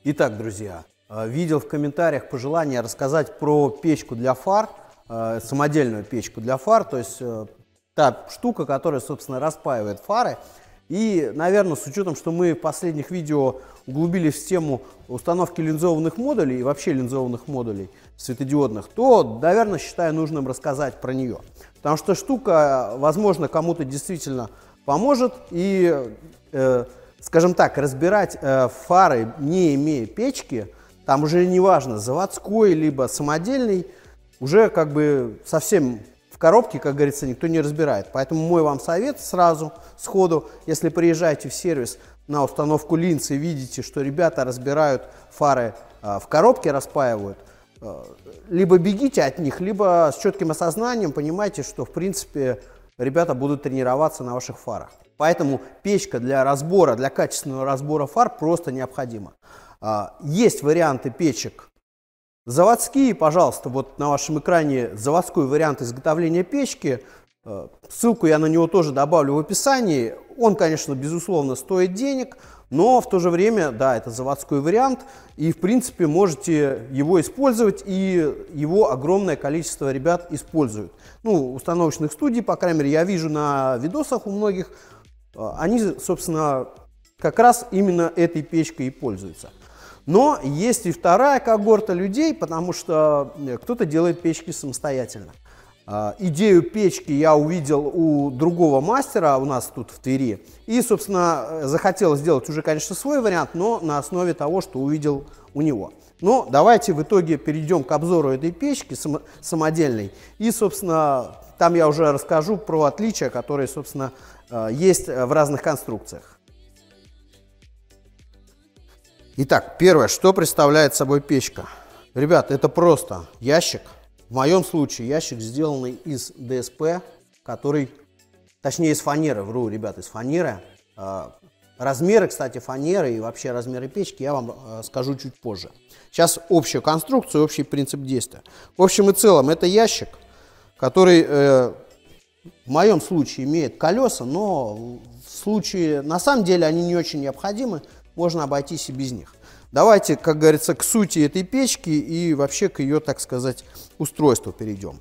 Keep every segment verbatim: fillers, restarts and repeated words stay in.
Итак, друзья, видел в комментариях пожелание рассказать про печку для фар, самодельную печку для фар, то есть та штука, которая, собственно, распаивает фары. И, наверное, с учетом, что мы в последних видео углубились в тему установки линзованных модулей и вообще линзованных модулей светодиодных, то, наверное, считаю нужным рассказать про нее. Потому что штука, возможно, кому-то действительно поможет. И, э, скажем так, разбирать э, фары, не имея печки, там уже не важно, заводской либо самодельный, уже как бы совсем в коробке, как говорится, никто не разбирает. Поэтому мой вам совет сразу, сходу, если приезжаете в сервис на установку линз и видите, что ребята разбирают фары э, в коробке, распаивают, э, либо бегите от них, либо с четким осознанием понимаете, что в принципе ребята будут тренироваться на ваших фарах. Поэтому печка для разбора, для качественного разбора фар просто необходима. Э, есть варианты печек заводские, пожалуйста, вот на вашем экране заводской вариант изготовления печки. Ссылку я на него тоже добавлю в описании. Он, конечно, безусловно стоит денег, но в то же время, да, это заводской вариант, и в принципе можете его использовать, и его огромное количество ребят используют. Ну, установочных студий, по крайней мере, я вижу на видосах у многих, они, собственно, как раз именно этой печкой и пользуются. Но есть и вторая когорта людей, потому что кто-то делает печки самостоятельно. Идею печки я увидел у другого мастера у нас тут в Твери. И, собственно, захотел сделать уже, конечно, свой вариант, но на основе того, что увидел у него. Но давайте в итоге перейдем к обзору этой печки самодельной. И, собственно, там я уже расскажу про отличия, которые, собственно, есть в разных конструкциях. Итак, первое, что представляет собой печка. Ребят, это просто ящик. В моем случае ящик, сделанный из ДСП, который, точнее из фанеры, вру, ребят, из фанеры. Размеры, кстати, фанеры и вообще размеры печки я вам скажу чуть позже. Сейчас общую конструкцию, общий принцип действия. В общем и целом, это ящик, который э, в моем случае имеет колеса, но в случае, на самом деле, они не очень необходимы. Можно обойтись и без них. Давайте, как говорится, к сути этой печки и вообще к ее, так сказать, устройству перейдем.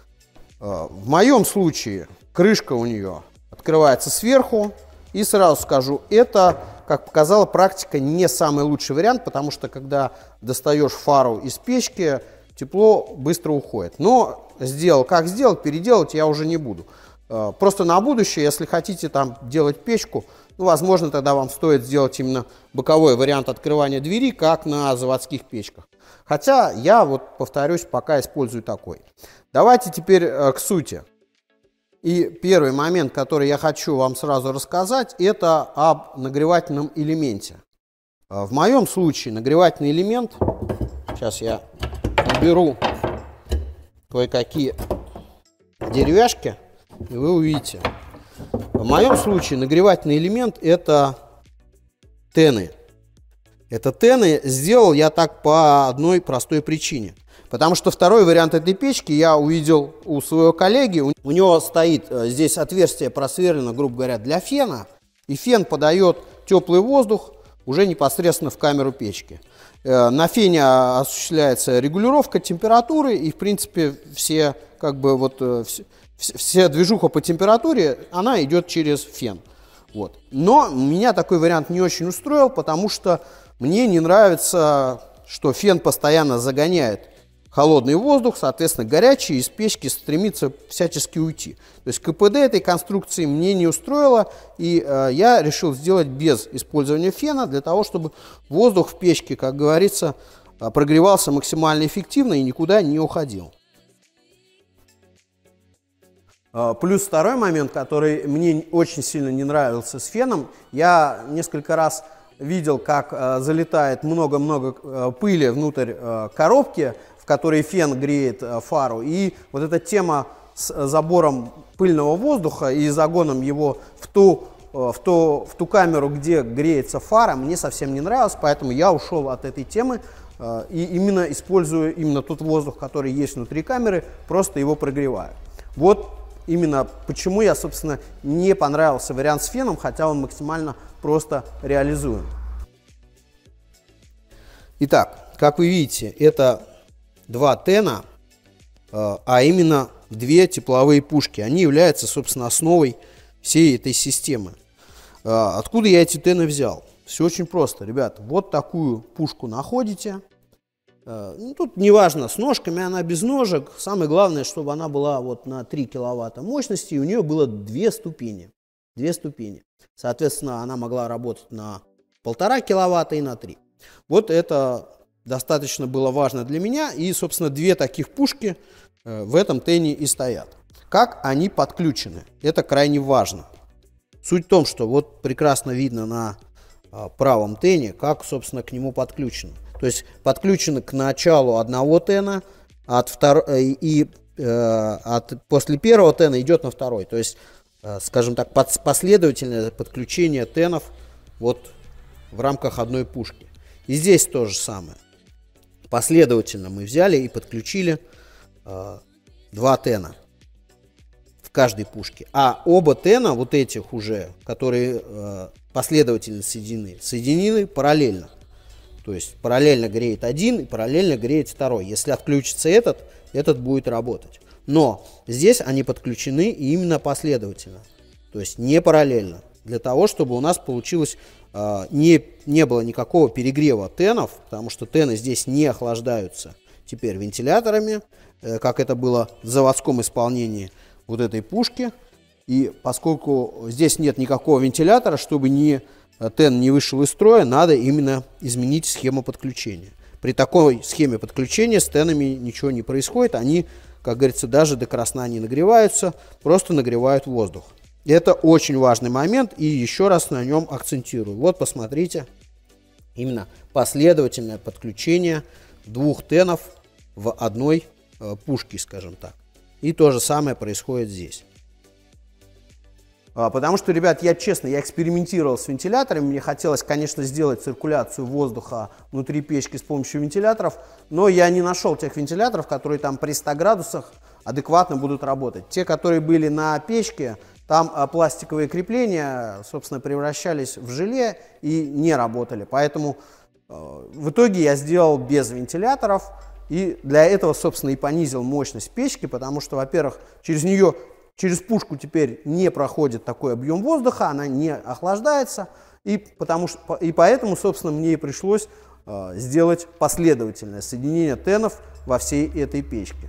В моем случае крышка у нее открывается сверху. И сразу скажу, это, как показала практика, не самый лучший вариант, потому что когда достаешь фару из печки, тепло быстро уходит. Но сделал как сделал, переделать я уже не буду. Просто на будущее, если хотите там делать печку, ну, возможно, тогда вам стоит сделать именно боковой вариант открывания двери, как на заводских печках. Хотя я, вот повторюсь, пока использую такой. Давайте теперь э, к сути. И первый момент, который я хочу вам сразу рассказать, это об нагревательном элементе. В моем случае нагревательный элемент, сейчас я уберу кое-какие деревяшки, и вы увидите. В моем случае нагревательный элемент это тены. Это тены сделал я так по одной простой причине. Потому что второй вариант этой печки я увидел у своего коллеги. У него стоит здесь отверстие просверлено, грубо говоря, для фена. И фен подает теплый воздух уже непосредственно в камеру печки. На фене осуществляется регулировка температуры. И, в принципе, все, как бы, вот, вся движуха по температуре, она идет через фен. Вот. Но меня такой вариант не очень устроил, потому что мне не нравится, что фен постоянно загоняет холодный воздух, соответственно, горячий из печки стремится всячески уйти. То есть КПД этой конструкции мне не устроило, и э, я решил сделать без использования фена, для того, чтобы воздух в печке, как говорится, прогревался максимально эффективно и никуда не уходил. Плюс второй момент, который мне очень сильно не нравился с феном, я несколько раз видел, как э, залетает много-много э, пыли внутрь э, коробки, в которой фен греет э, фару. И вот эта тема с э, забором пыльного воздуха и загоном его в ту, э, в, ту, в ту камеру, где греется фара, мне совсем не нравилось, поэтому я ушел от этой темы э, и именно использую именно тот воздух, который есть внутри камеры, просто его прогреваю. Вот именно почему я, собственно, не понравился вариант с феном, хотя он максимально просто реализуем. Итак, как вы видите, это два тена, а именно две тепловые пушки. Они являются, собственно, основой всей этой системы. Откуда я эти тены взял? Все очень просто, ребят. Вот такую пушку находите. Ну, тут неважно, с ножками она, без ножек. Самое главное, чтобы она была вот на три киловатта мощности, и у нее было две ступени. Две ступени. Соответственно, она могла работать на полтора киловатта и на три. Вот это достаточно было важно для меня. И, собственно, две таких пушки в этом тене и стоят. Как они подключены? Это крайне важно. Суть в том, что вот прекрасно видно на правом тене, как, собственно, к нему подключено. То есть подключено к началу одного тена, от втор... и э, от... после первого тена идет на второй. То есть, э, скажем так, под... последовательное подключение тенов вот в рамках одной пушки. И здесь то же самое. Последовательно мы взяли и подключили э, два тена в каждой пушке. А оба тена, вот этих уже, которые э, последовательно соединены, соединены параллельно. То есть параллельно греет один и параллельно греет второй. Если отключится этот, этот будет работать. Но здесь они подключены именно последовательно. То есть не параллельно. Для того, чтобы у нас получилось, э, не, не было никакого перегрева тенов, потому что тены здесь не охлаждаются теперь вентиляторами, э, как это было в заводском исполнении вот этой пушки. И поскольку здесь нет никакого вентилятора, чтобы не... тен не вышел из строя, надо именно изменить схему подключения. При такой схеме подключения с тенами ничего не происходит, они, как говорится, даже до красна не нагреваются, просто нагревают воздух. Это очень важный момент, и еще раз на нем акцентирую. Вот посмотрите, именно последовательное подключение двух тенов в одной э, пушке, скажем так. И то же самое происходит здесь. Потому что, ребят, я честно, я экспериментировал с вентиляторами, мне хотелось, конечно, сделать циркуляцию воздуха внутри печки с помощью вентиляторов, но я не нашел тех вентиляторов, которые там при ста градусах адекватно будут работать. Те, которые были на печке, там пластиковые крепления, собственно, превращались в желе и не работали. Поэтому э, в итоге я сделал без вентиляторов, и для этого, собственно, и понизил мощность печки, потому что, во-первых, через нее... Через пушку теперь не проходит такой объем воздуха, она не охлаждается, и, потому что, и поэтому, собственно, мне и пришлось э, сделать последовательное соединение тенов во всей этой печке.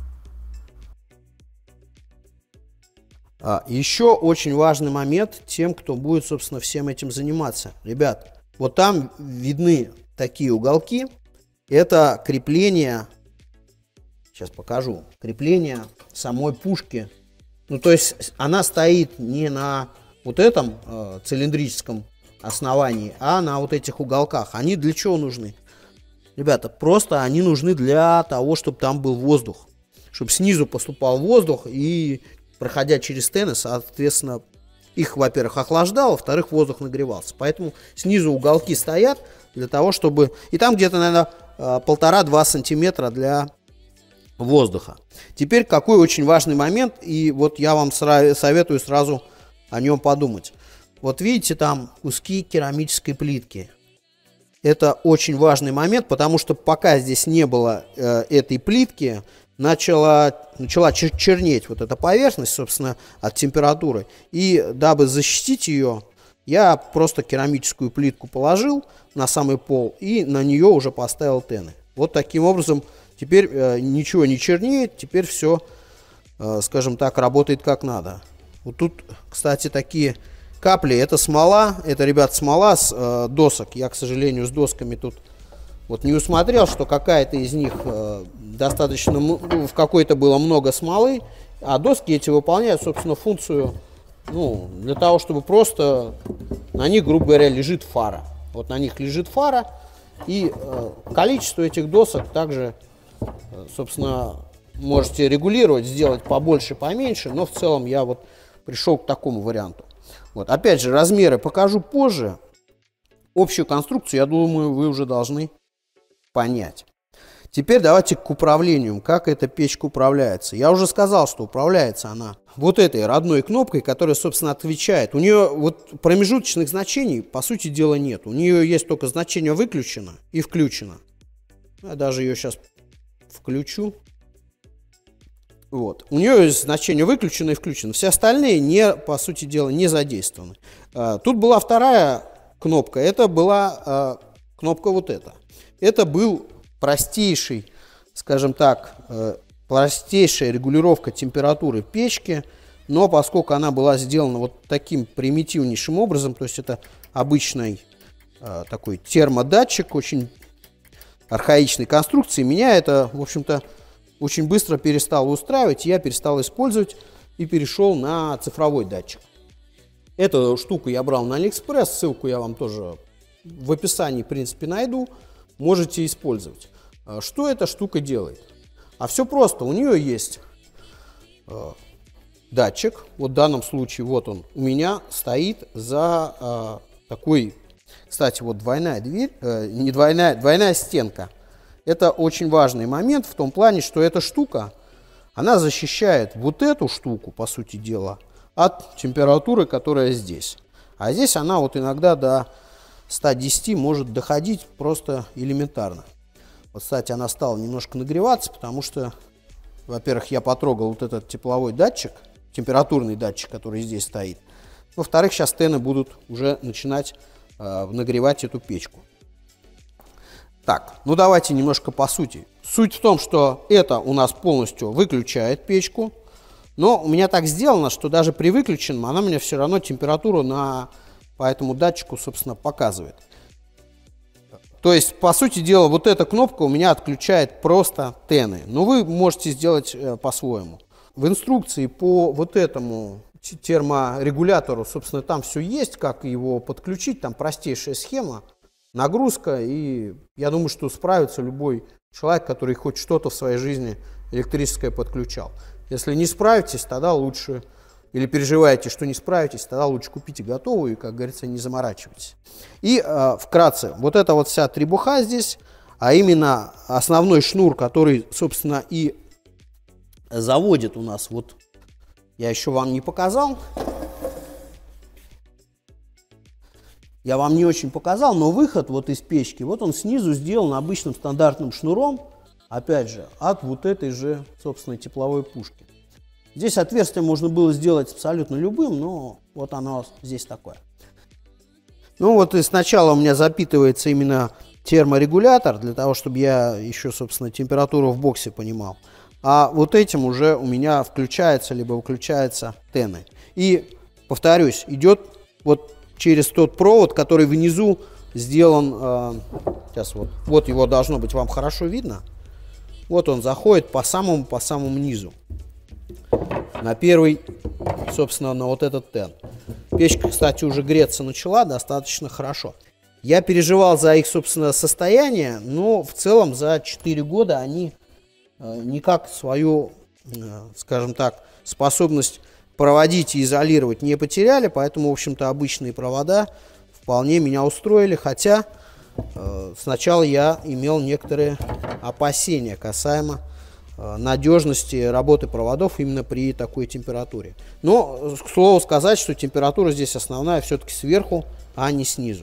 А, еще очень важный момент тем, кто будет, собственно, всем этим заниматься. Ребят, вот там видны такие уголки, это крепление, сейчас покажу, крепление самой пушки. Ну, то есть она стоит не на вот этом э, цилиндрическом основании, а на вот этих уголках. Они для чего нужны? Ребята, просто они нужны для того, чтобы там был воздух. Чтобы снизу поступал воздух и, проходя через тены, соответственно, их, во-первых, охлаждало, во-вторых, воздух нагревался. Поэтому снизу уголки стоят для того, чтобы... И там где-то, наверное, полтора-два сантиметра для... воздуха. Теперь какой очень важный момент, и вот я вам советую сразу о нем подумать. Вот видите, там куски керамической плитки. Это очень важный момент, потому что пока здесь не было э, этой плитки, начала, начала чер чернеть вот эта поверхность, собственно, от температуры. И дабы защитить ее, я просто керамическую плитку положил на самый пол и на нее уже поставил тены. Вот таким образом теперь э, ничего не чернеет, теперь все, э, скажем так, работает как надо. Вот тут, кстати, такие капли, это смола, это, ребят, смола с э, досок. Я, к сожалению, с досками тут вот не усмотрел, что какая-то из них э, достаточно, ну, в какой-то было много смолы, а доски эти выполняют, собственно, функцию, ну, для того, чтобы просто на них, грубо говоря, лежит фара. Вот на них лежит фара, и э, количество этих досок также, э, собственно, можете регулировать, сделать побольше, поменьше, но в целом я вот пришел к такому варианту. Вот, опять же, размеры покажу позже. Общую конструкцию, я думаю, вы уже должны понять. Теперь давайте к управлению. Как эта печка управляется? Я уже сказал, что управляется она вот этой родной кнопкой, которая, собственно, отвечает. У нее вот промежуточных значений, по сути дела, нет. У нее есть только значение выключено и включено. Я даже ее сейчас включу. Вот. У нее есть значение выключено и включено. Все остальные, не, по сути дела, не задействованы. Тут была вторая кнопка. Это была кнопка вот эта. Это был простейший, скажем так, простейшая регулировка температуры печки, но поскольку она была сделана вот таким примитивнейшим образом, то есть это обычный э, такой термодатчик, очень архаичной конструкции, меня это, в общем-то, очень быстро перестало устраивать, я перестал использовать и перешел на цифровой датчик. Эту штуку я брал на Алиэкспресс, ссылку я вам тоже в описании, в принципе, найду, можете использовать. Что эта штука делает? А все просто, у нее есть э, датчик, вот в данном случае вот он у меня стоит за э, такой, кстати, вот двойная дверь, э, не двойная, двойная стенка. Это очень важный момент в том плане, что эта штука, она защищает вот эту штуку, по сути дела, от температуры, которая здесь. А здесь она вот иногда до ста десяти может доходить просто элементарно. Вот, кстати, она стала немножко нагреваться, потому что, во-первых, я потрогал вот этот тепловой датчик, температурный датчик, который здесь стоит. Во-вторых, сейчас тены будут уже начинать э, нагревать эту печку. Так, ну давайте немножко по сути. Суть в том, что это у нас полностью выключает печку, но у меня так сделано, что даже при выключенном она мне все равно температуру на, по этому датчику, собственно, показывает. То есть, по сути дела, вот эта кнопка у меня отключает просто тены. Но вы можете сделать э, по-своему. В инструкции по вот этому терморегулятору, собственно, там все есть, как его подключить. Там простейшая схема, нагрузка. И я думаю, что справится любой человек, который хоть что-то в своей жизни электрическое подключал. Если не справитесь, тогда лучше, или переживаете, что не справитесь, тогда лучше купите готовую и, как говорится, не заморачивайтесь. И э, вкратце, вот эта вот вся требуха здесь, а именно основной шнур, который, собственно, и заводит у нас, вот я еще вам не показал, я вам не очень показал, но выход вот из печки, вот он снизу сделан обычным стандартным шнуром, опять же, от вот этой же, собственно, тепловой пушки. Здесь отверстие можно было сделать абсолютно любым, но вот оно здесь такое. Ну вот и сначала у меня запитывается именно терморегулятор, для того, чтобы я еще, собственно, температуру в боксе понимал. А вот этим уже у меня включается, либо выключается тены. И, повторюсь, идет вот через тот провод, который внизу сделан, э, сейчас вот, вот его должно быть вам хорошо видно. Вот он заходит по самому, по самому низу. На первый, собственно, на вот этот тен. Печка, кстати, уже греться начала достаточно хорошо. Я переживал за их, собственно, состояние, но в целом за четыре года они э, никак свою, э, скажем так, способность проводить и изолировать не потеряли, поэтому, в общем-то, обычные провода вполне меня устроили, хотя э, сначала я имел некоторые опасения касаемо надежности работы проводов именно при такой температуре. Но, к слову сказать, что температура здесь основная все-таки сверху, а не снизу.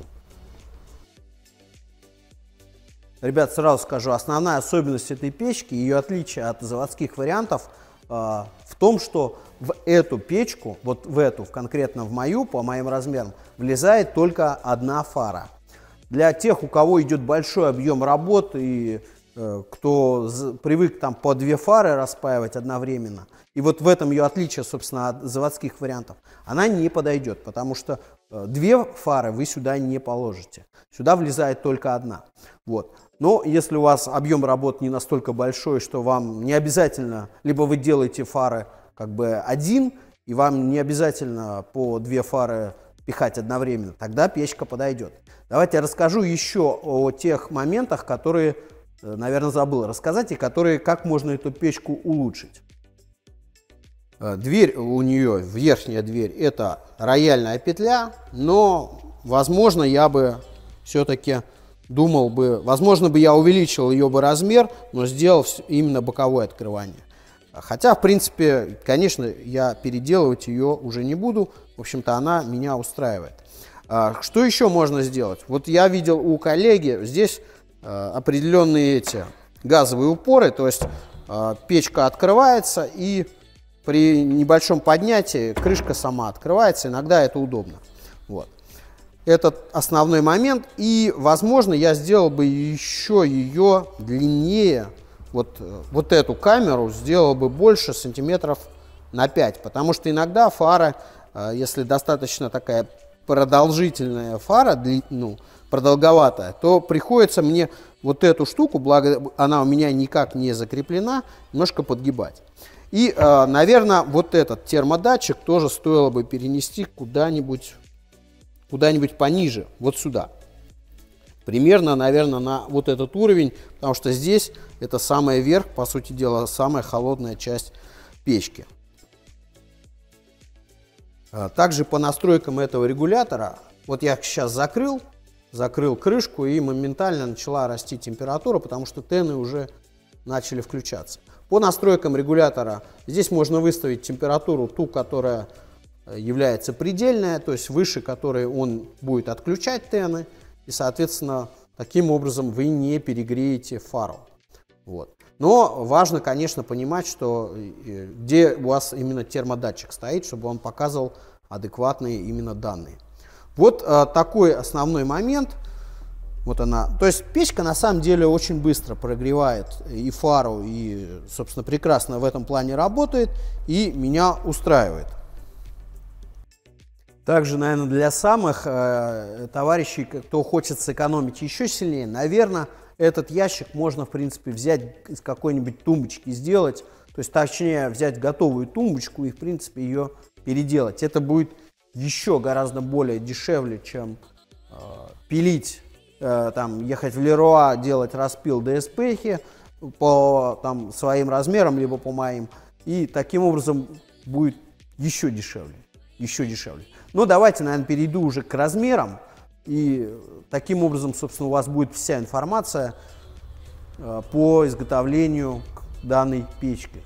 Ребят, сразу скажу, основная особенность этой печки, ее отличие от заводских вариантов э, в том, что в эту печку, вот в эту, конкретно в мою, по моим размерам, влезает только одна фара. Для тех, у кого идет большой объем работы и кто привык там по две фары распаивать одновременно, и вот в этом ее отличие, собственно, от заводских вариантов, она не подойдет, потому что две фары вы сюда не положите. Сюда влезает только одна. Вот. Но если у вас объем работ не настолько большой, что вам не обязательно, либо вы делаете фары как бы один, и вам не обязательно по две фары пихать одновременно, тогда печка подойдет. Давайте я расскажу еще о тех моментах, которые, наверное, забыл рассказать, и которые, как можно эту печку улучшить. Дверь у нее, верхняя дверь, это рояльная петля, но, возможно, я бы все-таки думал бы, возможно бы я увеличил ее бы размер, но сделал именно боковое открывание. Хотя, в принципе, конечно, я переделывать ее уже не буду. В общем-то, она меня устраивает. Что еще можно сделать? Вот я видел у коллеги здесь определенные эти газовые упоры, то есть печка открывается, и при небольшом поднятии крышка сама открывается. Иногда это удобно. Вот. Это основной момент. И, возможно, я сделал бы еще ее длиннее. Вот, вот эту камеру сделал бы больше, сантиметров на пять. Потому что иногда фара, если достаточно такая продолжительная фара, ну, продолговатая, то приходится мне вот эту штуку, благо она у меня никак не закреплена, немножко подгибать. И, наверное, вот этот термодатчик тоже стоило бы перенести куда-нибудь куда-нибудь пониже, вот сюда. Примерно, наверное, на вот этот уровень, потому что здесь это самый верх, по сути дела, самая холодная часть печки. Также по настройкам этого регулятора, вот я сейчас закрыл, закрыл крышку, и моментально начала расти температура, потому что тены уже начали включаться. По настройкам регулятора здесь можно выставить температуру, ту, которая является предельная, то есть выше которой он будет отключать тены, и, соответственно, таким образом вы не перегреете фару. Вот. Но важно, конечно, понимать, что где у вас именно термодатчик стоит, чтобы он показывал адекватные именно данные. Вот а, такой основной момент. Вот она. То есть печка на самом деле очень быстро прогревает и фару, и, собственно, прекрасно в этом плане работает, и меня устраивает. Также, наверное, для самых э, товарищей, кто хочет сэкономить еще сильнее, наверное, этот ящик можно, в принципе, взять из какой-нибудь тумбочки, сделать, то есть, точнее, взять готовую тумбочку и, в принципе, ее переделать. Это будет еще гораздо более дешевле, чем э, пилить, э, там, ехать в Леруа, делать распил ДСП-хи по там, своим размерам, либо по моим, и таким образом будет еще дешевле, еще дешевле. Но давайте, наверное, перейду уже к размерам, и таким образом, собственно, у вас будет вся информация э, по изготовлению данной печки.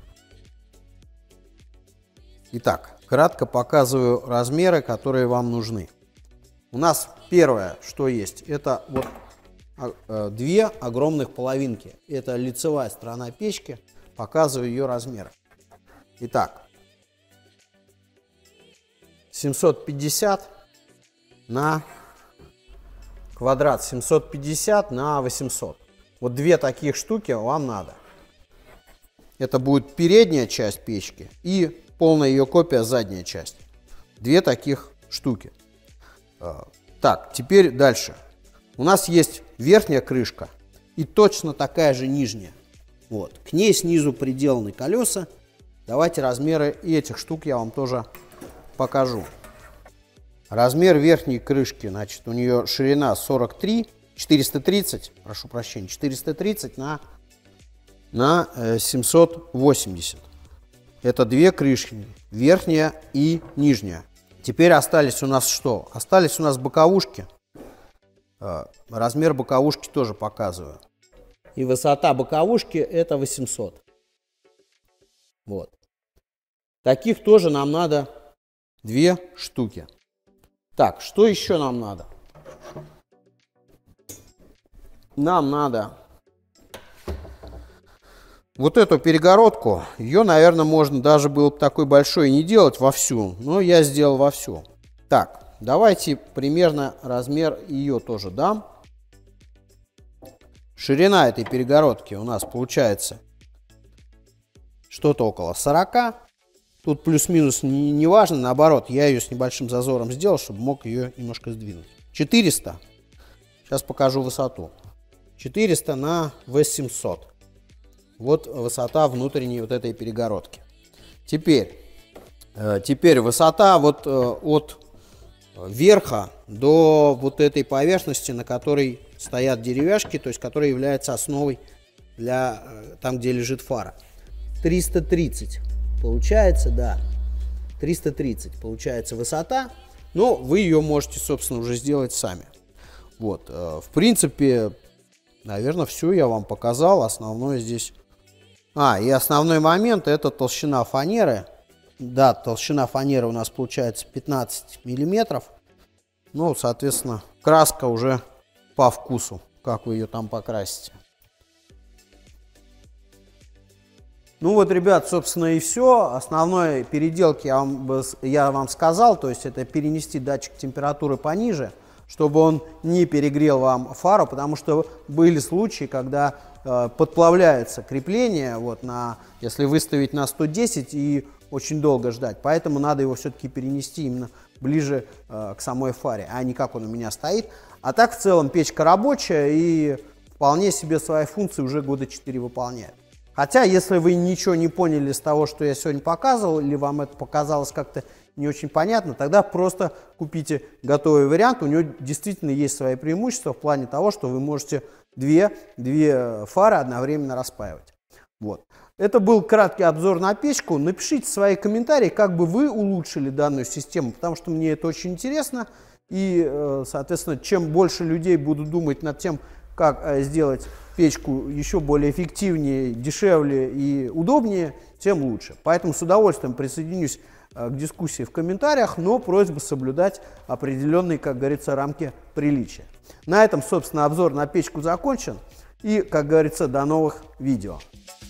Итак, кратко показываю размеры, которые вам нужны. У нас первое, что есть, это вот э, две огромных половинки. Это лицевая сторона печки, показываю ее размеры. Итак, семьсот пятьдесят на квадрат, семьсот пятьдесят на восемьсот. Вот две таких штуки вам надо. Это будет передняя часть печки и полная ее копия задняя часть. Две таких штуки. Так, теперь дальше. У нас есть верхняя крышка и точно такая же нижняя. Вот. К ней снизу приделаны колеса. Давайте размеры этих штук я вам тоже покажу. Размер верхней крышки, значит, у нее ширина сорок три, четыреста тридцать, прошу прощения, четыреста тридцать на, на семьсот восемьдесят. Это две крышки, верхняя и нижняя. Теперь остались у нас что? Остались у нас боковушки. Размер боковушки тоже показываю. И высота боковушки это восемьсот. Вот. Таких тоже нам надо две штуки. Так, что еще нам надо? Нам надо вот эту перегородку. Ее, наверное, можно даже было бы такой большой не делать вовсю, но я сделал вовсю. Так, давайте примерно размер ее тоже дам. Ширина этой перегородки у нас получается что-то около сорока. Тут плюс-минус не, не важно, наоборот, я ее с небольшим зазором сделал, чтобы мог ее немножко сдвинуть. четыреста. Сейчас покажу высоту. четыреста на восемьсот. Вот высота внутренней вот этой перегородки. Теперь, э, теперь высота вот э, от верха до вот этой поверхности, на которой стоят деревяшки, то есть которая является основой для э, там, где лежит фара. триста тридцать. Получается, да, триста тридцать получается высота, но вы ее можете, собственно, уже сделать сами. Вот, в принципе, наверное, все я вам показал. Основное здесь... А, и основной момент — это толщина фанеры. Да, толщина фанеры у нас получается пятнадцать миллиметров. Ну, соответственно, краска уже по вкусу, как вы ее там покрасите. Ну вот, ребят, собственно, и все. Основной переделки я вам, я вам сказал, то есть это перенести датчик температуры пониже, чтобы он не перегрел вам фару, потому что были случаи, когда э, подплавляется крепление, вот, на, если выставить на сто десять и очень долго ждать. Поэтому надо его все-таки перенести именно ближе э, к самой фаре, а не как он у меня стоит. А так, в целом, печка рабочая и вполне себе свои функции уже года четыре выполняет. Хотя, если вы ничего не поняли с того, что я сегодня показывал, или вам это показалось как-то не очень понятно, тогда просто купите готовый вариант. У него действительно есть свои преимущества в плане того, что вы можете две, две фары одновременно распаивать. Вот. Это был краткий обзор на печку. Напишите свои комментарии, как бы вы улучшили данную систему, потому что мне это очень интересно. И, соответственно, чем больше людей будут думать над тем, как сделать печку еще более эффективнее, дешевле и удобнее, тем лучше. Поэтому с удовольствием присоединюсь к дискуссии в комментариях, но просьба соблюдать определенные, как говорится, рамки приличия. На этом, собственно, обзор на печку закончен. И, как говорится, до новых видео.